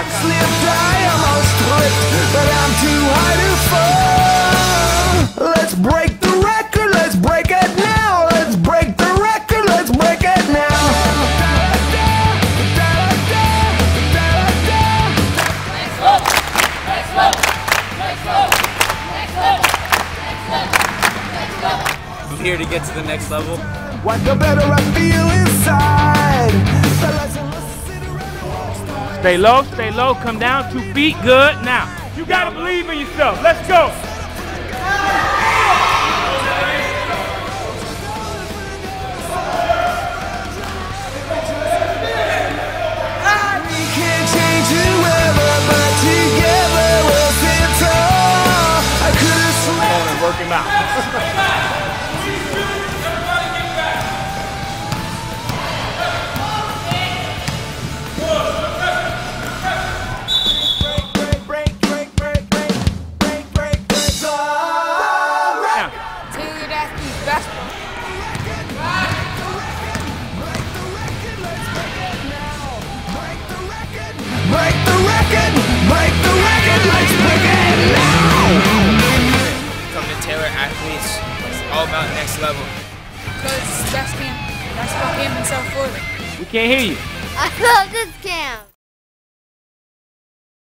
Slipped, I almost tripped, but I'm too high to fall. Let's break the record, let's break it now. Let's break the record, let's break it now. Next level, next level, next level, next level, next level, next level. I'm here to get to the next level. What the better I feel inside. Stay low, come down 2 feet, good. Now, you gotta believe in yourself, let's go. We can't change whoever, but together we'll stand tall. I could have sworn. Work him out. Break the record, let's break it now! Come to Taylor Athletes, it's all about next level. Because that's basketball camp in South Florida. We can't hear you. I love this camp.